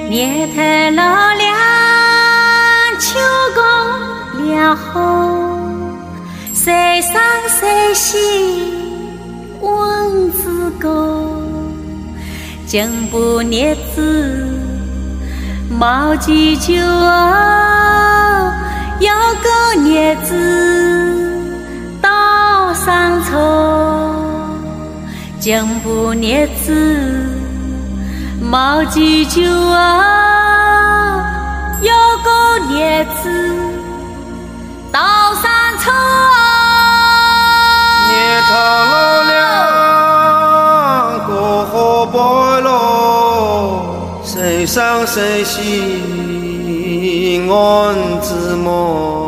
日头落了，秋光了后，山上山下蚊子高。今把日子毛几久哦，有个日子到上草。今把日子毛几久哦，有个日子到上草。 日头落了，过河白咯，山上山下蚊子忙。